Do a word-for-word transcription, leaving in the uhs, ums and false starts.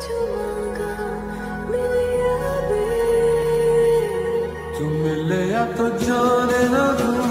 जो मांगा मिले अभी। तू मिले या तो जाने ना दूँ